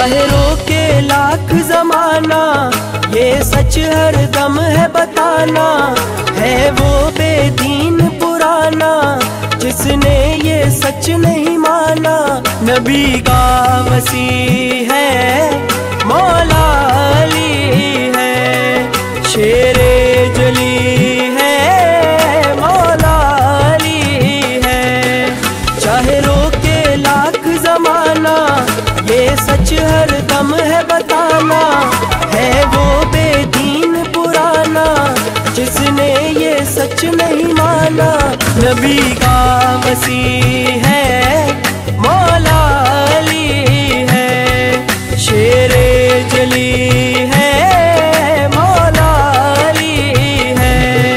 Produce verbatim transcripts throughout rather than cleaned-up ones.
चाहे रोके लाख जमाना, ये सच हर दम है बताना। है वो बेदीन पुराना जिसने ये सच नहीं माना। नबी का मसीह है, मौला अली है, शेरे जली है, मौला अली है। चाहे रोके लाख जमाना, ये सच हर दम है बताना। है वो बेदीन पुराना जिसने ये सच नहीं माना। नबी का मसीह है, मौला अली है, शेरे जली है, मौला अली है।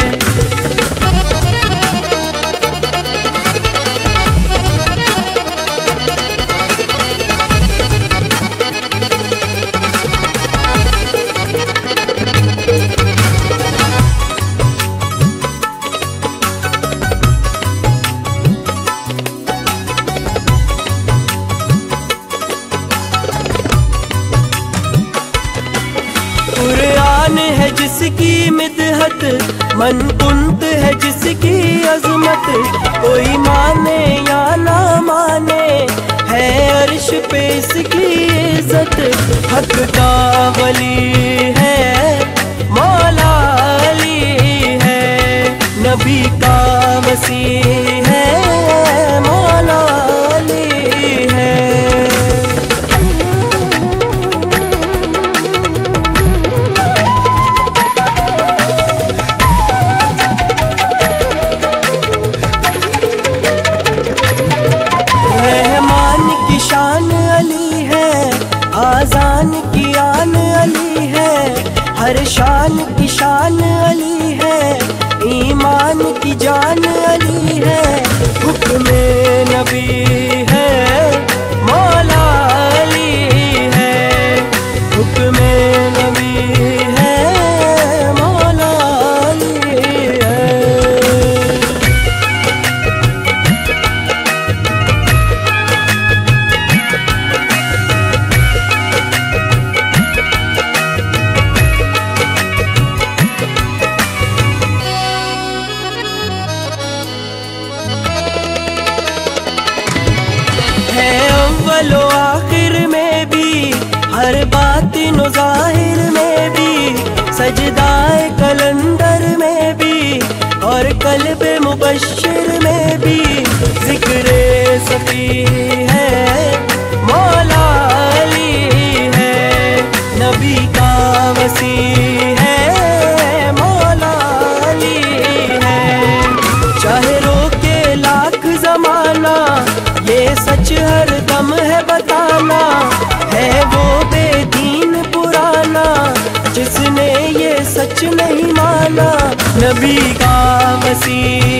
कुरान है जिसकी मिदहत, मन कुंत है जिसकी अजमत। कोई माने या ना माने, है अर्श पे इसकी इज्जत। हक का वली है, मौला अली है, नबी का मसीह है, मौला अली है। शान अली है, आजान की आन अली है, हर शान की शान अली है, ईमान की जान अली है। हुक्म नबी है, मौला अली है, हुक्म नबी है, मौला अली है। है अव्वलो आखिर में भी, हर बातिन व ज़ाहिर में भी, सजदाए कलंदर में भी, और कल्ब मुबश्शिर में भी। ज़िक्रे सफ़ी है, मौला अली है, नबी का मसीह है, मौला अली है। चाहे रोके लाख जमाना, ये सच हर दम है बताना। है वो बेदीन पुराना जिसने ये सच नहीं माना। नबी का मसीह